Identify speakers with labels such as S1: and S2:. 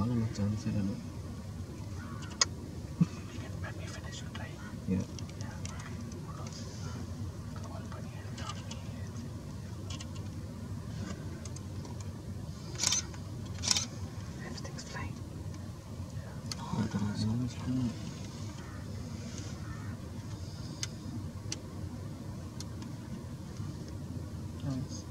S1: Malam macam saya dah nak.
S2: Let me finish your try.
S1: Yeah.
S2: Everything's flying.
S1: Nice.